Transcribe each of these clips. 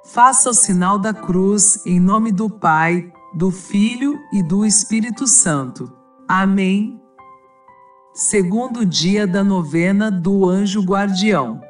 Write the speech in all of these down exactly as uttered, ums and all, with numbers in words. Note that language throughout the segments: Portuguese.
Faça o sinal da cruz, em nome do Pai, do Filho e do Espírito Santo. Amém. Segundo dia da novena do Anjo Guardião.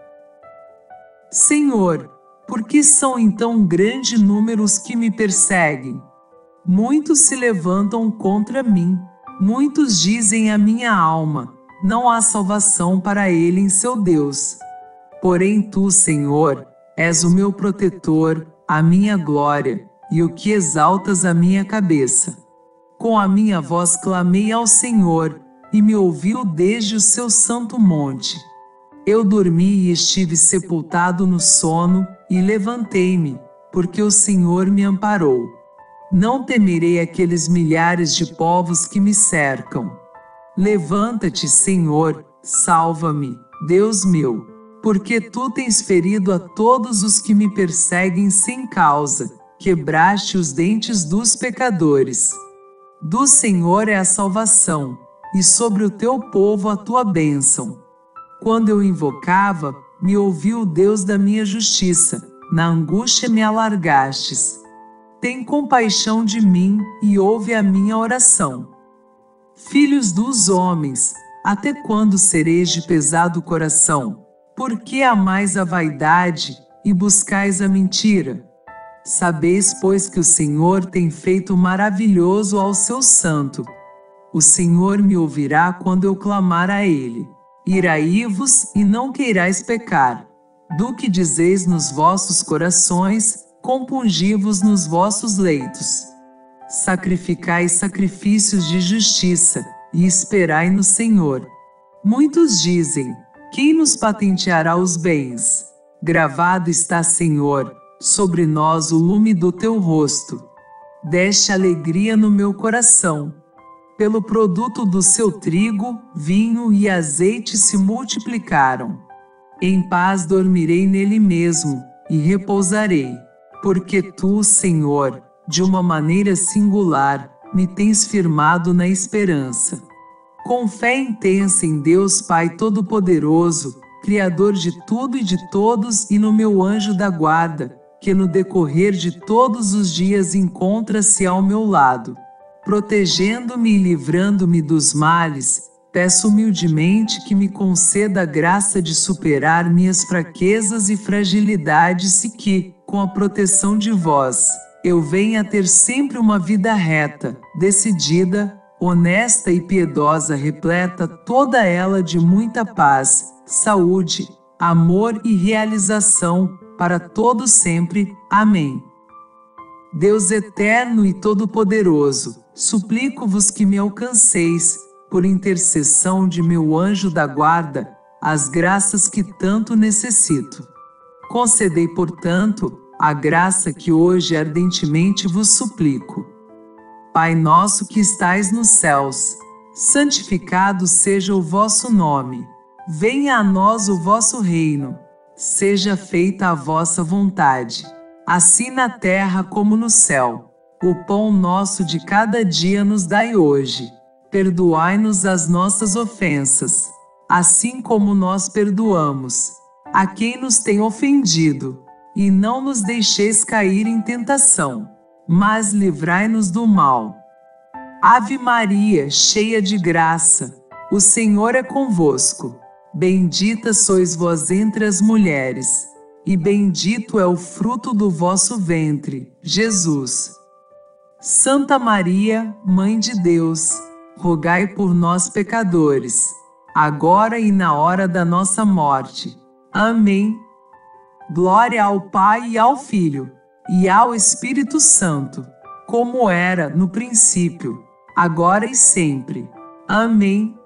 Senhor, por que são então grande número os que me perseguem? Muitos se levantam contra mim. Muitos dizem à minha alma: não há salvação para ele em seu Deus. Porém tu, Senhor, és o meu protetor, a minha glória, e o que exaltas a minha cabeça. Com a minha voz clamei ao Senhor, e me ouviu desde o seu santo monte. Eu dormi e estive sepultado no sono, e levantei-me, porque o Senhor me amparou. Não temerei aqueles milhares de povos que me cercam. Levanta-te, Senhor, salva-me, Deus meu, porque tu tens ferido a todos os que me perseguem sem causa, quebraste os dentes dos pecadores. Do Senhor é a salvação, e sobre o teu povo a tua bênção. Quando eu invocava, me ouviu o Deus da minha justiça, na angústia me alargastes. Tem compaixão de mim e ouve a minha oração. Filhos dos homens, até quando sereis de pesado coração? Por que amais a vaidade e buscais a mentira? Sabeis, pois, que o Senhor tem feito maravilhoso ao seu santo. O Senhor me ouvirá quando eu clamar a ele. Iraí-vos e não queirais pecar. Do que dizeis nos vossos corações, compungi-vos nos vossos leitos. Sacrificai sacrifícios de justiça, e esperai no Senhor. Muitos dizem: quem nos patenteará os bens? Gravado está, Senhor, sobre nós o lume do teu rosto. Deste alegria no meu coração. Pelo produto do seu trigo, vinho e azeite se multiplicaram. Em paz dormirei nele mesmo, e repousarei. Porque tu, Senhor, de uma maneira singular, me tens firmado na esperança. Com fé intensa em Deus Pai Todo-Poderoso, Criador de tudo e de todos, e no meu anjo da guarda, que no decorrer de todos os dias encontra-se ao meu lado, protegendo-me e livrando-me dos males, peço humildemente que me conceda a graça de superar minhas fraquezas e fragilidades e que, com a proteção de vós, eu venha a ter sempre uma vida reta, decidida, honesta e piedosa, repleta toda ela de muita paz, saúde, amor e realização, para todos sempre. Amém. Deus eterno e todo-poderoso, suplico-vos que me alcanceis, por intercessão de meu anjo da guarda, as graças que tanto necessito. Concedei, portanto, a graça que hoje ardentemente vos suplico. Pai nosso que estais nos céus, santificado seja o vosso nome. Venha a nós o vosso reino. Seja feita a vossa vontade, assim na terra como no céu. O pão nosso de cada dia nos dai hoje. Perdoai-nos as nossas ofensas, assim como nós perdoamos a quem nos tem ofendido. E não nos deixeis cair em tentação, mas livrai-nos do mal. Ave Maria, cheia de graça, o Senhor é convosco. Bendita sois vós entre as mulheres, e bendito é o fruto do vosso ventre, Jesus. Santa Maria, Mãe de Deus, rogai por nós pecadores, agora e na hora da nossa morte. Amém. Glória ao Pai e ao Filho, e ao Espírito Santo, como era no princípio, agora e sempre. Amém.